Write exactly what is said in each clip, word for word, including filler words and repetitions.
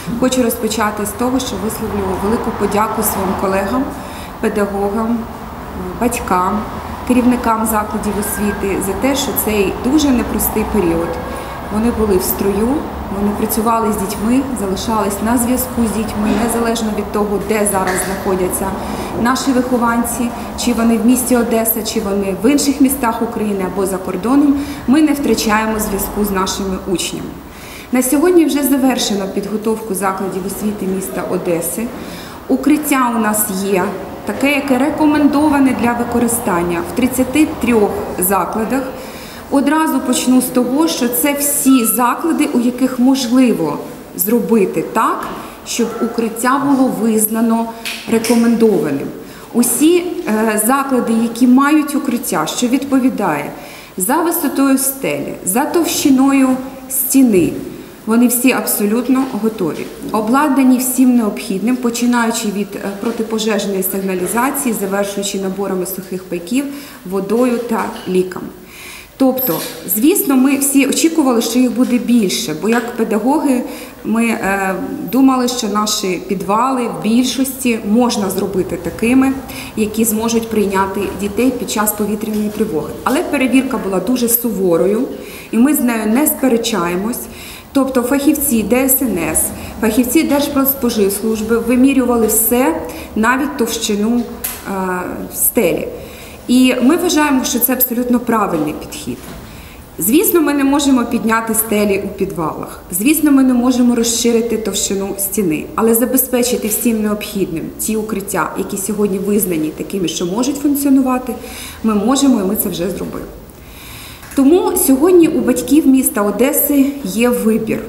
Хочу розпочати з того, що висловлю велику подяку своїм колегам, педагогам, батькам, керівникам закладів освіти за те, що цей дуже непростий період. Вони були в строю, вони працювали з дітьми, залишались на зв'язку з дітьми, незалежно від того, де зараз знаходяться наші вихованці, чи вони в місті Одеса, чи вони в інших містах України або за кордоном, ми не втрачаємо зв'язку з нашими учнями. На сьогодні вже завершено підготовку закладів освіти міста Одеси. Укриття у нас є, таке, яке рекомендоване для використання в тридцяти трьох закладах. Одразу почну з того, що це всі заклади, у яких можливо зробити так, щоб укриття було визнано рекомендованим. Усі е, заклади, які мають укриття, що відповідає за висотою стелі, за товщиною стіни, вони всі абсолютно готові. Обладнані всім необхідним, починаючи від протипожежної сигналізації, завершуючи наборами сухих пайків, водою та ліками. Тобто, звісно, ми всі очікували, що їх буде більше, бо як педагоги ми е, думали, що наші підвали в більшості можна зробити такими, які зможуть прийняти дітей під час повітряної тривоги. Але перевірка була дуже суворою, і ми з нею не сперечаємось. Тобто фахівці Де Ес Ен Ес, фахівці Держпродспоживслужби вимірювали все, навіть товщину е, стелі. І ми вважаємо, що це абсолютно правильний підхід. Звісно, ми не можемо підняти стелі у підвалах. Звісно, ми не можемо розширити товщину стіни. Але забезпечити всім необхідним ті укриття, які сьогодні визнані такими, що можуть функціонувати, ми можемо, і ми це вже зробили. Тому сьогодні у батьків міста Одеси є вибір.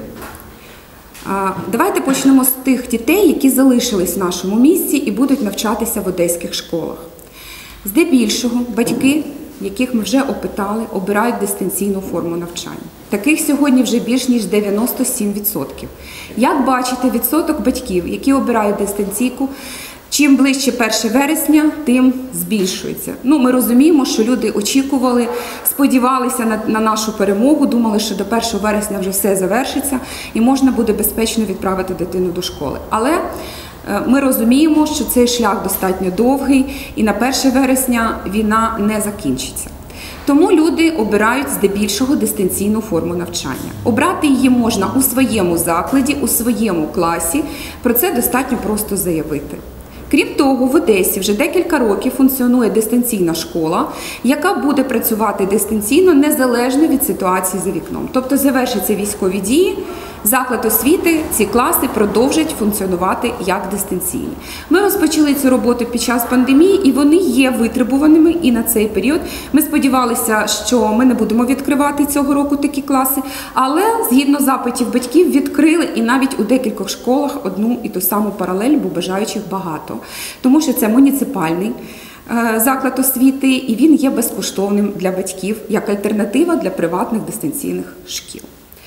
Давайте почнемо з тих дітей, які залишились в нашому місті і будуть навчатися в одеських школах. Здебільшого батьки, яких ми вже опитали, обирають дистанційну форму навчання. Таких сьогодні вже більш ніж дев'яносто сім відсотків. Як бачите, відсоток батьків, які обирають дистанційку, чим ближче перше вересня, тим збільшується. Ну, ми розуміємо, що люди очікували, сподівалися на, на нашу перемогу, думали, що до першого вересня вже все завершиться і можна буде безпечно відправити дитину до школи. Але ми розуміємо, що цей шлях достатньо довгий і на перше вересня війна не закінчиться. Тому люди обирають здебільшого дистанційну форму навчання. Обрати її можна у своєму закладі, у своєму класі. Про це достатньо просто заявити. Крім того, в Одесі вже декілька років функціонує дистанційна школа, яка буде працювати дистанційно незалежно від ситуації за вікном. Тобто завершаться військові дії, заклад освіти, ці класи продовжать функціонувати як дистанційні. Ми розпочали цю роботу під час пандемії, і вони є витребуваними і на цей період. Ми сподівалися, що ми не будемо відкривати цього року такі класи, але згідно запитів батьків відкрили і навіть у декількох школах одну і ту саму паралель, бо бажаючих багато. Тому що це муніципальний заклад освіти, і він є безкоштовним для батьків, як альтернатива для приватних дистанційних шкіл.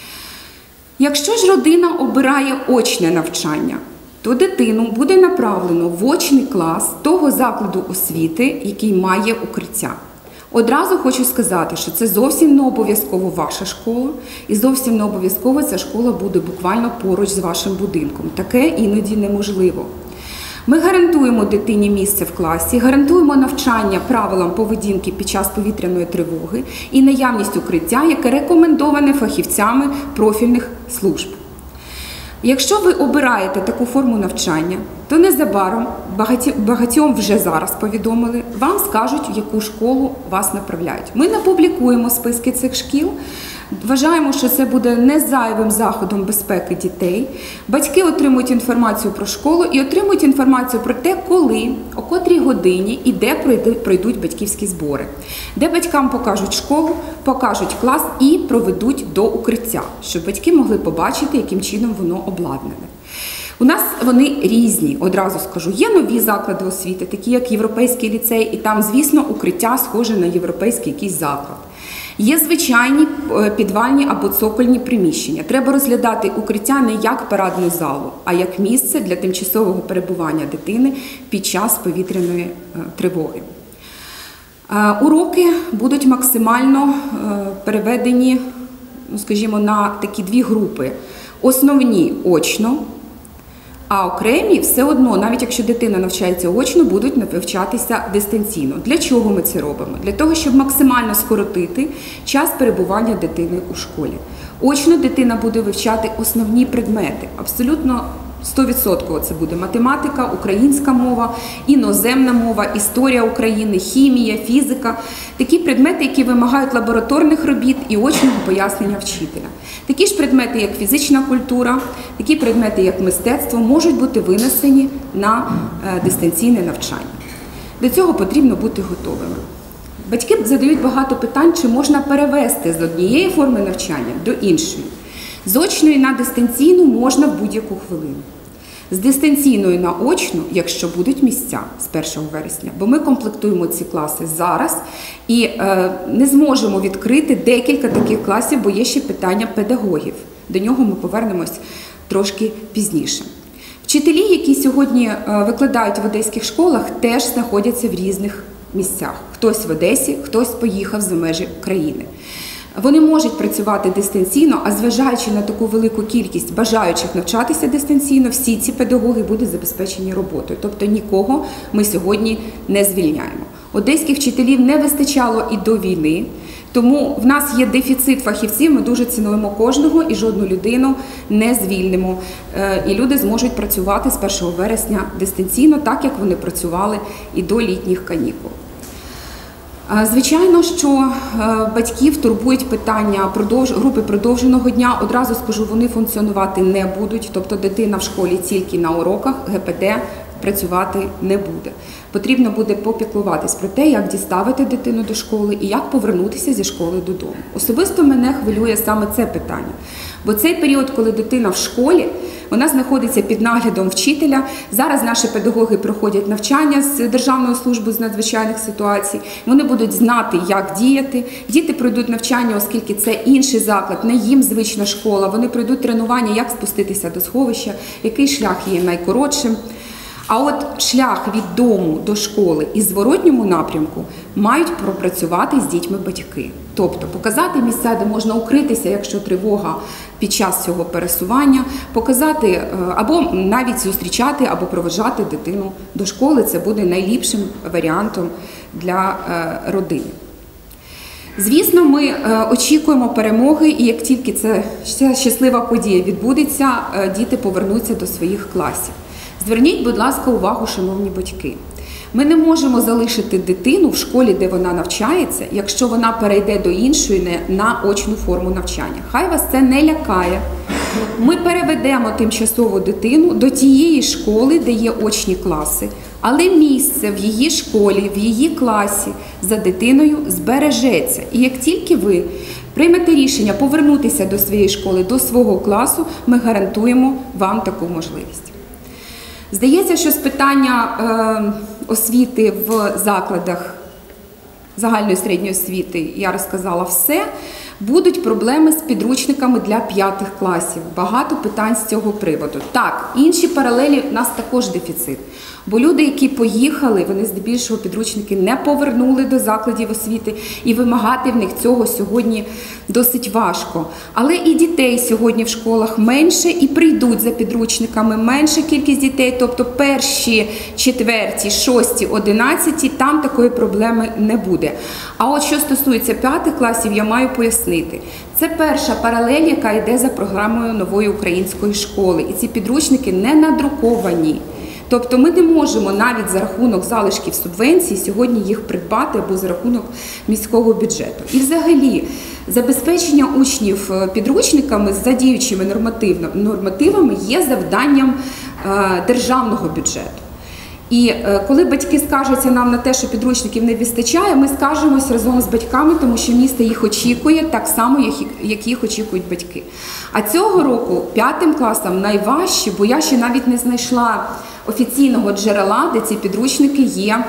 Якщо ж родина обирає очне навчання, то дитину буде направлено в очний клас того закладу освіти, який має укриття. Одразу хочу сказати, що це зовсім не обов'язково ваша школа, і зовсім не обов'язково ця школа буде буквально поруч з вашим будинком. Таке іноді неможливо. Ми гарантуємо дитині місце в класі, гарантуємо навчання правилам поведінки під час повітряної тривоги і наявність укриття, яке рекомендоване фахівцями профільних служб. Якщо ви обираєте таку форму навчання, то незабаром, багатьом вже зараз повідомили, вам скажуть, в яку школу вас направляють. Ми не публікуємо списки цих шкіл. Вважаємо, що це буде не зайвим заходом безпеки дітей. Батьки отримують інформацію про школу і отримують інформацію про те, коли, о котрій годині і де пройдуть батьківські збори. Де батькам покажуть школу, покажуть клас і проведуть до укриття, щоб батьки могли побачити, яким чином воно обладнане. У нас вони різні, одразу скажу. Є нові заклади освіти, такі як Європейський ліцей, і там, звісно, укриття схоже на європейський якийсь заклад. Є звичайні підвальні або цокольні приміщення. Треба розглядати укриття не як парадну залу, а як місце для тимчасового перебування дитини під час повітряної тривоги. Уроки будуть максимально переведені, скажімо, на такі дві групи. Основні – очно, А окремі все одно, навіть якщо дитина навчається очно, будуть навчатися дистанційно. Для чого ми це робимо? Для того, щоб максимально скоротити час перебування дитини у школі. Очно дитина буде вивчати основні предмети, абсолютно сто відсотків це буде математика, українська мова, іноземна мова, історія України, хімія, фізика. Такі предмети, які вимагають лабораторних робіт і очного пояснення вчителя. Такі ж предмети, як фізична культура, такі предмети, як мистецтво, можуть бути винесені на дистанційне навчання. До цього потрібно бути готовими. Батьки задають багато питань, чи можна перевести з однієї форми навчання до іншої. З очної на дистанційну можна в будь-яку хвилину. З дистанційної на очну, якщо будуть місця з першого вересня, бо ми комплектуємо ці класи зараз і е, не зможемо відкрити декілька таких класів, бо є ще питання педагогів. До нього ми повернемось трошки пізніше. Вчителі, які сьогодні е, викладають в одеських школах, теж знаходяться в різних місцях. Хтось в Одесі, хтось поїхав за межі країни. Вони можуть працювати дистанційно, а зважаючи на таку велику кількість бажаючих навчатися дистанційно, всі ці педагоги будуть забезпечені роботою. Тобто нікого ми сьогодні не звільняємо. Одеських вчителів не вистачало і до війни, тому в нас є дефіцит фахівців, ми дуже цінуємо кожного і жодну людину не звільнимо. І люди зможуть працювати з першого вересня дистанційно, так як вони працювали і до літніх канікул. Звичайно, що батьків турбують питання групи продовженого дня. Одразу скажу, вони функціонувати не будуть, тобто дитина в школі тільки на уроках, ГПД працювати не буде. Потрібно буде попіклуватись про те, як діставити дитину до школи і як повернутися зі школи додому. Особисто мене хвилює саме це питання, бо цей період, коли дитина в школі, вона знаходиться під наглядом вчителя. Зараз наші педагоги проходять навчання з Державною службою з надзвичайних ситуацій. Вони будуть знати, як діяти. Діти пройдуть навчання, оскільки це інший заклад, не їм звична школа. Вони пройдуть тренування, як спуститися до сховища, який шлях є найкоротшим. А от шлях від дому до школи і зворотньому напрямку мають пропрацювати з дітьми батьки. Тобто показати місця, де можна укритися, якщо тривога під час цього пересування, показати або навіть зустрічати, або проведжати дитину до школи. Це буде найліпшим варіантом для родини. Звісно, ми очікуємо перемоги, і як тільки ця щаслива подія відбудеться, діти повернуться до своїх класів. Зверніть, будь ласка, увагу, шановні батьки. Ми не можемо залишити дитину в школі, де вона навчається, якщо вона перейде до іншої на очну форму навчання. Хай вас це не лякає. Ми переведемо тимчасово дитину до тієї школи, де є очні класи, але місце в її школі, в її класі за дитиною збережеться. І як тільки ви приймете рішення повернутися до своєї школи, до свого класу, ми гарантуємо вам таку можливість. Здається, що з питання е, освіти в закладах загальної середньої освіти я розказала все. Будуть проблеми з підручниками для п'ятих класів. Багато питань з цього приводу. Так, інші паралелі, у нас також дефіцит. Бо люди, які поїхали, вони здебільшого підручники не повернули до закладів освіти, і вимагати в них цього сьогодні досить важко. Але і дітей сьогодні в школах менше, і прийдуть за підручниками менша кількість дітей, тобто перші, четверті, шості, одинадцяті, там такої проблеми не буде. А от що стосується п'ятих класів, я маю пояснити. Це перша паралель, яка йде за програмою нової української школи. І ці підручники не надруковані. Тобто ми не можемо навіть за рахунок залишків субвенцій сьогодні їх придбати або за рахунок міського бюджету. І взагалі забезпечення учнів підручниками з задіючими нормативами є завданням державного бюджету. І коли батьки скаржаться нам на те, що підручників не вистачає, ми скаржимося разом з батьками, тому що місто їх очікує так само, як їх очікують батьки. А цього року п'ятим класам найважче, бо я ще навіть не знайшла офіційного джерела, де ці підручники є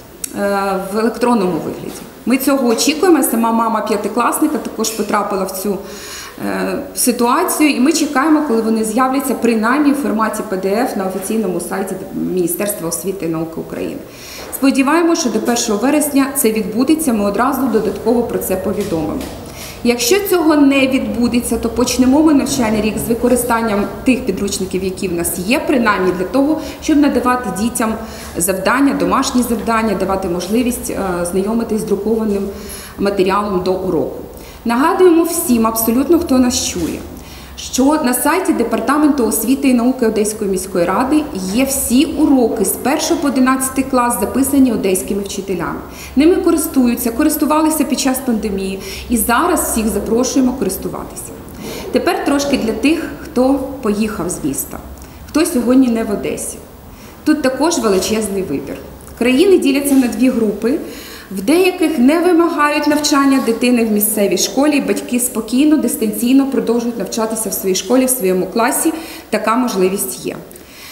в електронному вигляді. Ми цього очікуємо, сама мама п'ятикласника також потрапила в цю ситуацію, і ми чекаємо, коли вони з'являться принаймні в форматі пі ді еф на офіційному сайті Міністерства освіти і науки України. Сподіваємося, що до першого вересня це відбудеться, ми одразу додатково про це повідомимо. Якщо цього не відбудеться, то почнемо ми навчальний рік з використанням тих підручників, які в нас є, принаймні для того, щоб надавати дітям завдання, домашні завдання, давати можливість е, знайомитись з друкованим матеріалом до уроку. Нагадуємо всім, абсолютно хто нас чує, що на сайті Департаменту освіти і науки Одеської міської ради є всі уроки з першого по одинадцятий клас, записані одеськими вчителями. Ними користуються, користувалися під час пандемії і зараз всіх запрошуємо користуватися. Тепер трошки для тих, хто поїхав з міста, хто сьогодні не в Одесі. Тут також величезний вибір. Країни діляться на дві групи. В деяких не вимагають навчання дитини в місцевій школі, батьки спокійно, дистанційно продовжують навчатися в своїй школі, в своєму класі. Така можливість є.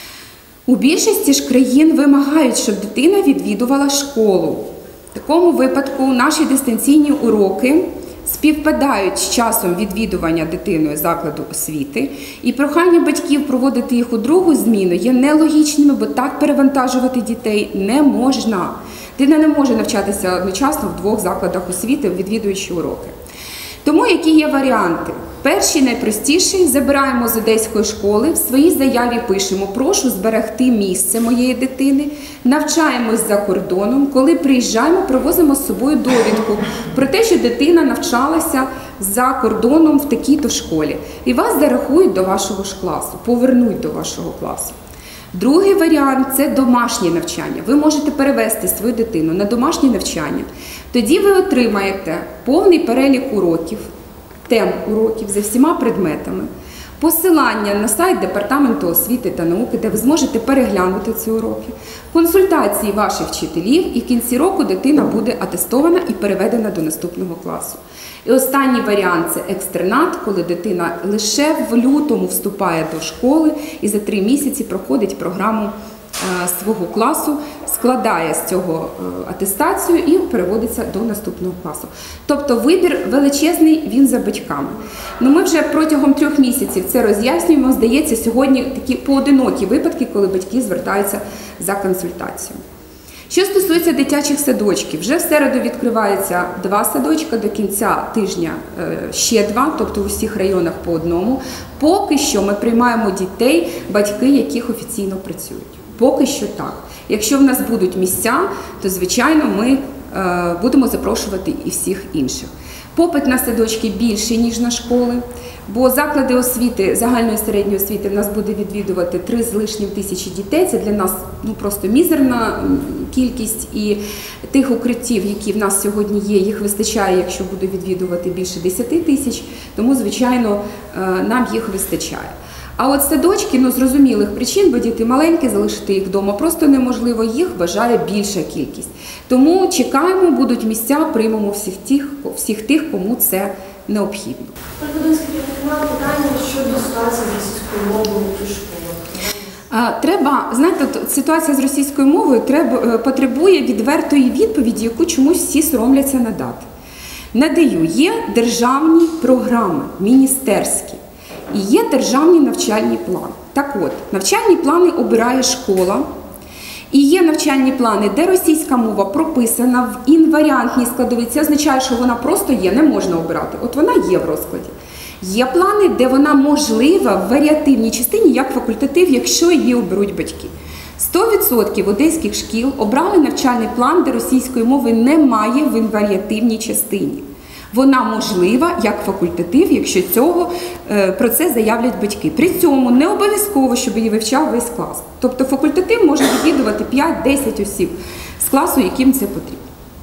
У більшості ж країн вимагають, щоб дитина відвідувала школу. В такому випадку наші дистанційні уроки співпадають з часом відвідування дитиною закладу освіти, і прохання батьків проводити їх у другу зміну є нелогічними, бо так перевантажувати дітей не можна. Дитина не може навчатися одночасно в двох закладах освіти, відвідуючи уроки. Тому які є варіанти? Перший, найпростіший, забираємо з одеської школи, в своїй заяві пишемо: прошу зберегти місце моєї дитини, навчаємось за кордоном, коли приїжджаємо, привозимо з собою довідку про те, що дитина навчалася за кордоном в такій-то школі. І вас зарахують до вашого ж класу, повернуть до вашого класу. Другий варіант – це домашнє навчання. Ви можете перевести свою дитину на домашнє навчання. Тоді ви отримаєте повний перелік уроків, тем уроків за всіма предметами, посилання на сайт Департаменту освіти та науки, де ви зможете переглянути ці уроки, консультації ваших вчителів, і в кінці року дитина буде атестована і переведена до наступного класу. І останній варіант – це екстернат, коли дитина лише в лютому вступає до школи і за три місяці проходить програму свого класу, складає з цього атестацію і переводиться до наступного класу. Тобто вибір величезний, він за батьками. Ну, ми вже протягом трьох місяців це роз'яснюємо. Здається, сьогодні такі поодинокі випадки, коли батьки звертаються за консультацією. Що стосується дитячих садочків, вже в середу відкривається два садочка, до кінця тижня ще два, тобто у всіх районах по одному. Поки що ми приймаємо дітей, батьки яких офіційно працюють. Поки що так. Якщо в нас будуть місця, то, звичайно, ми е, будемо запрошувати і всіх інших. Попит на садочки більший, ніж на школи, бо заклади освіти, загальної середньої освіти в нас буде відвідувати три з лишнім тисячі дітей. Це для нас ну, просто мізерна кількість, і тих укриттів, які в нас сьогодні є, їх вистачає, якщо буде відвідувати більше десяти тисяч, тому, звичайно, нам їх вистачає. А от садочки, ну, з зрозумілих причин, бо діти маленькі, залишити їх вдома просто неможливо, їх бажає більша кількість. Тому чекаємо, будуть місця, приймемо всіх тих, всіх тих, кому це необхідно. Будь ласка, я маю питання щодо ситуації з російською мовою у школах. Треба, знаєте, ситуація з російською мовою треба, потребує відвертої відповіді, яку чомусь всі соромляться надати. Надаю, є державні програми, міністерські. І є державні навчальні плани. Так от, навчальні плани обирає школа, і є навчальні плани, де російська мова прописана в інваріантній складовій. Це означає, що вона просто є, не можна обирати. От вона є в розкладі. Є плани, де вона можлива в варіативній частині, як факультатив, якщо її оберуть батьки. сто відсотків одеських шкіл обрали навчальний план, де російської мови немає в інваріативній частині. Вона можлива як факультатив, якщо цього, про це заявлять батьки. При цьому не обов'язково, щоб її вивчав весь клас. Тобто факультатив може відвідувати п'ять-десять осіб з класу, яким це потрібно.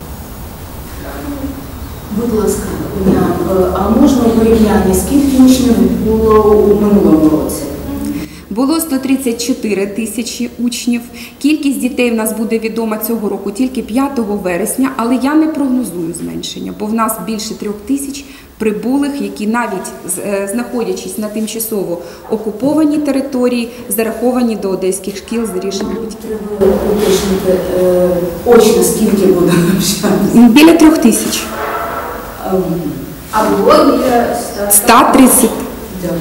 Будь ласка, а можна у порівнянні, скільки учнів було у минулому році? Було сто тридцять чотири тисячі учнів. Кількість дітей в нас буде відома цього року тільки п'ятого вересня, але я не прогнозую зменшення, бо в нас більше трьох тисяч прибулих, які навіть знаходячись на тимчасово окупованій території, зараховані до одеських шкіл за рішенням батьків. Треба уточнити, очно скільки буде навчатися? Біля трьох тисяч. А було біля ста тридцять. Дякую.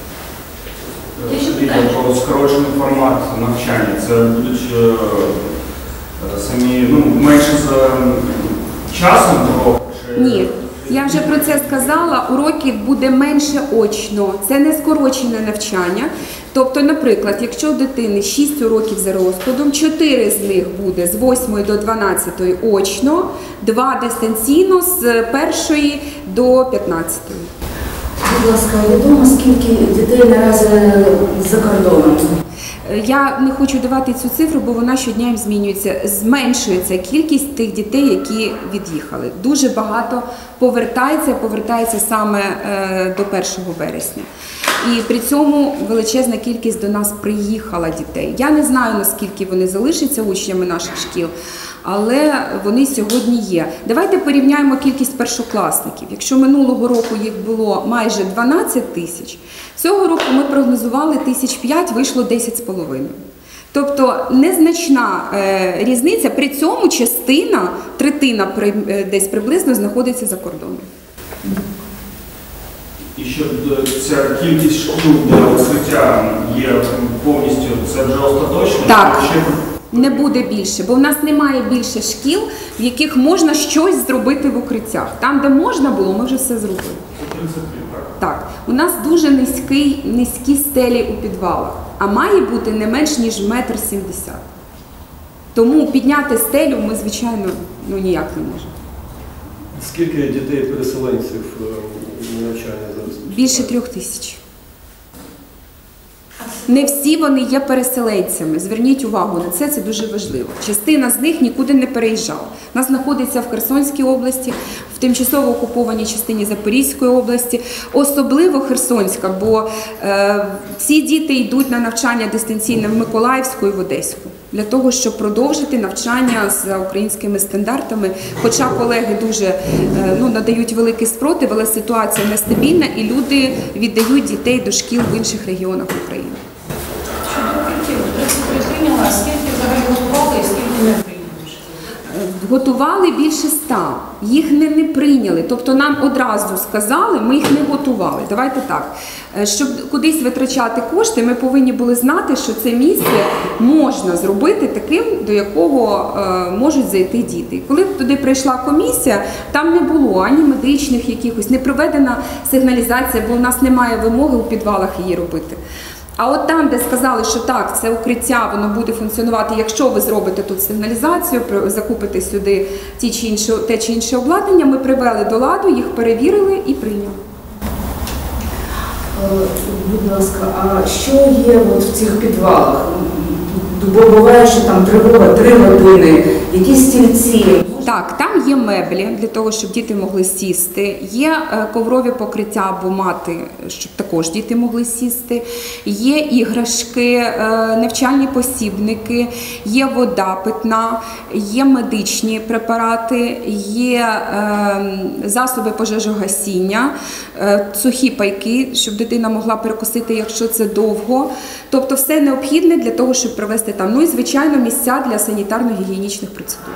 Про скорочений формат навчання. Це будуть е, самі, ну, менше з часом трохи? Ні. Я вже про це сказала, уроків буде менше очно, це не скорочене навчання. Тобто, наприклад, якщо у дитини шість уроків за розкладом, чотири з них буде з восьмої до дванадцятої очно, два дистанційно з першої до п'ятнадцятої. Будь ласка, відомо, скільки дітей наразі за кордоном? Я не хочу давати цю цифру, бо вона щодня їм змінюється. Зменшується кількість тих дітей, які від'їхали. Дуже багато повертається, повертається саме до першого вересня. І при цьому величезна кількість до нас приїхала дітей. Я не знаю, наскільки вони залишаться учнями наших шкіл, але вони сьогодні є. Давайте порівняємо кількість першокласників. Якщо минулого року їх було майже дванадцять тисяч, цього року ми прогнозували тисяч п'ять, вийшло десять з половиною. Тобто незначна е, різниця, при цьому частина, третина при, е, десь приблизно знаходиться за кордоном. І що ця кількість шкіл для укриття є повністю, це вже остаточно? Так. Ще... Не буде більше, бо в нас немає більше шкіл, в яких можна щось зробити в укриттях. Там, де можна було, ми вже все зробили. тридцять три, так? Так. У нас дуже низький, низькі стелі у підвалах, а має бути не менш ніж метр сімдесят. Тому підняти стелю ми, звичайно, ну, ніяк не можемо. Скільки дітей-переселенців навчання зараз? Більше трьох тисяч. Не всі вони є переселенцями. Зверніть увагу на це, це дуже важливо. Частина з них нікуди не переїжджала. У нас знаходиться в Херсонській області, в тимчасово окупованій частині Запорізької області, особливо Херсонська, бо е, ці діти йдуть на навчання дистанційне в Миколаївську і в Одеську, для того, щоб продовжити навчання за українськими стандартами. Хоча колеги дуже е, ну, надають великий спротив, але ситуація нестабільна і люди віддають дітей до шкіл в інших регіонах України. Щодо укриттів, тридцять три прийняли, а скільки взагалі готували і скільки не прийняли? Готували більше ста, їх не, не прийняли, тобто нам одразу сказали, ми їх не готували. Давайте так, щоб кудись витрачати кошти, ми повинні були знати, що це місце можна зробити таким, до якого е, можуть зайти діти. І коли туди прийшла комісія, там не було ані медичних якихось, не проведена сигналізація, бо у нас немає вимоги у підвалах її робити. А от там, де сказали, що так, це укриття, воно буде функціонувати, якщо ви зробите тут сигналізацію, закупите сюди ті чи інші, те чи інше обладнання, ми привели до ладу, їх перевірили і прийняли. Будь ласка, а що є от в цих підвалах? Бо буває, що там тривога три години, якісь стільці. Так, там є меблі для того, щоб діти могли сісти, є коврові покриття або мати, щоб також діти могли сісти, є іграшки, навчальні посібники, є вода питна, є медичні препарати, є засоби пожежогасіння, сухі пайки, щоб дитина могла перекусити, якщо це довго. Тобто все необхідне для того, щоб провести там. Ну і, звичайно, місця для санітарно-гігієнічних процедур.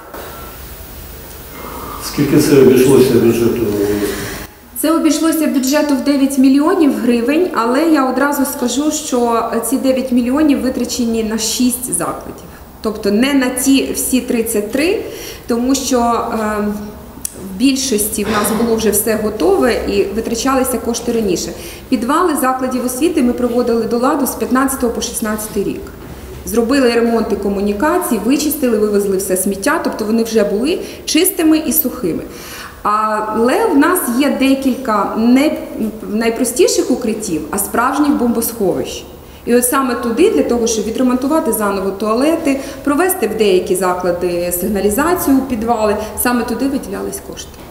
Скільки це обійшлося бюджету? Це обійшлося бюджету в дев'ять мільйонів гривень, але я одразу скажу, що ці дев'ять мільйонів витрачені на шість закладів. Тобто не на ті всі тридцять три, тому що е, в більшості в нас було вже все готове і витрачалися кошти раніше. Підвали закладів освіти ми проводили до ладу з п'ятнадцятого по шістнадцятий рік. Зробили ремонти комунікацій, вичистили, вивезли все сміття, тобто вони вже були чистими і сухими. Але в нас є декілька не найпростіших укриттів, а справжніх бомбосховищ. І от саме туди, для того, щоб відремонтувати заново туалети, провести в деякі заклади сигналізацію у підвали, саме туди виділялись кошти.